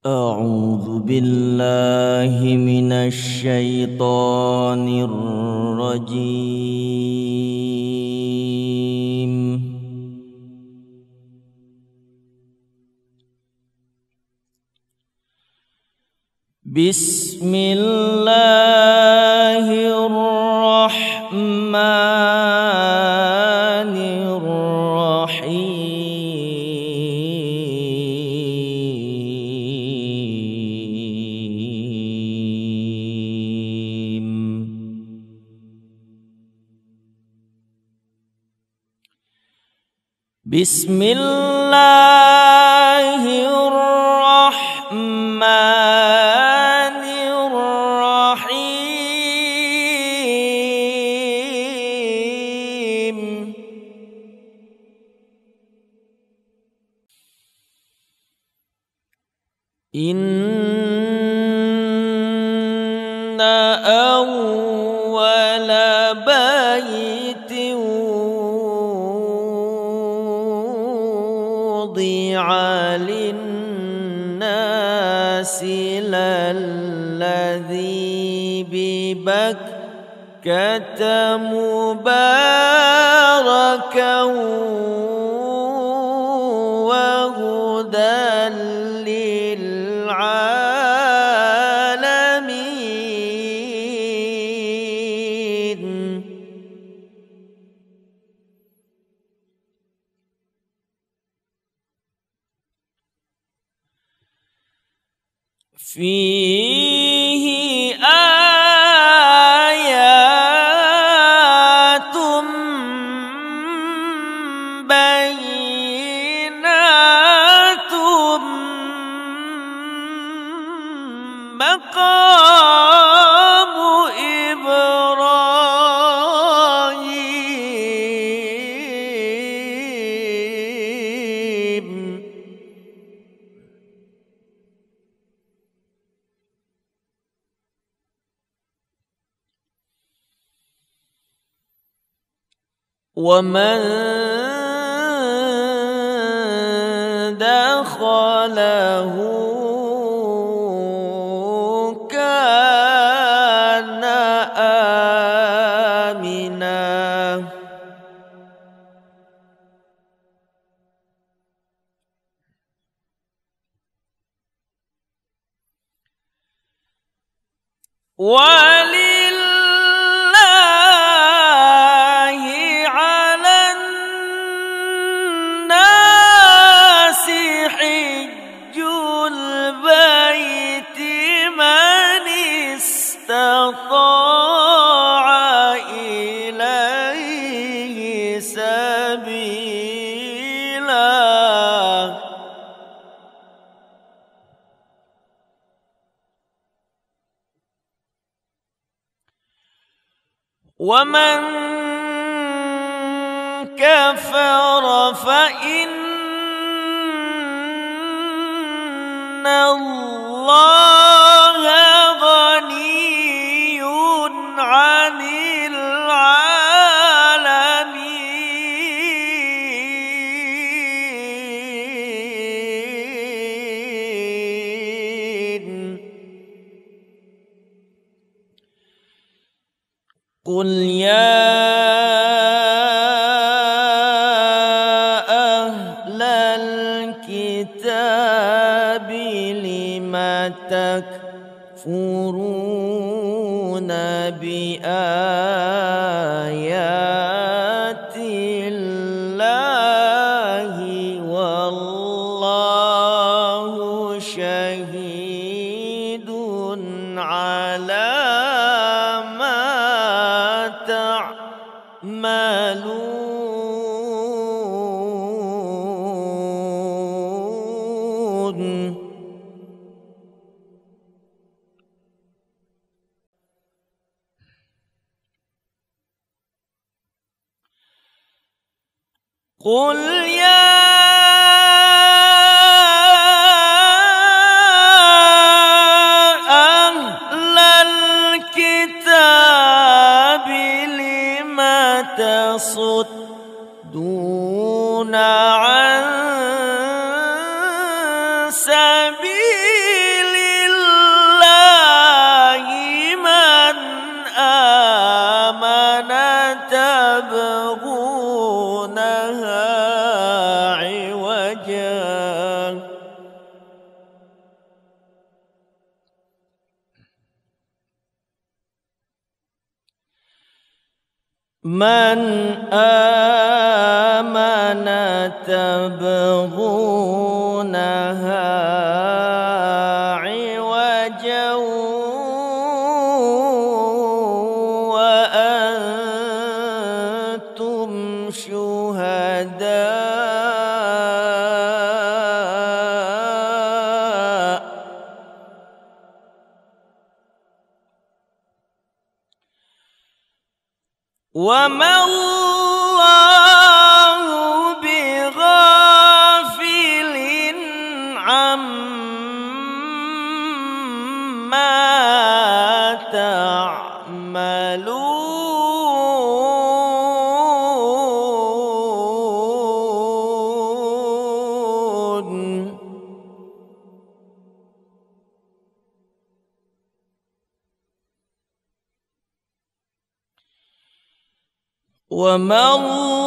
أعوذ بالله من الشيطان الرجيم. بسم الله الرحمن الرحيم. بسم الله الرحمن الرحيم. إن أول بيت وضع للناس للذي ببكة مباركا وهدى للعالمين. فيه آيات بينات مقام إبراهيم. ومن دخله كان آمنا. ولله على الناس حج البيت من استطاع إليه سبيلا. ومن كفر فإن الله غني عن العالمين. قل يا أهل الكتاب لم تكفرون بآيات الله والله شهيد على تعملون. قل يا أهل الكتاب لم تصدون عن سبيل من آمن تبغونها عوجا وأنتم شهداء وما الله بغافل عما تعملون وما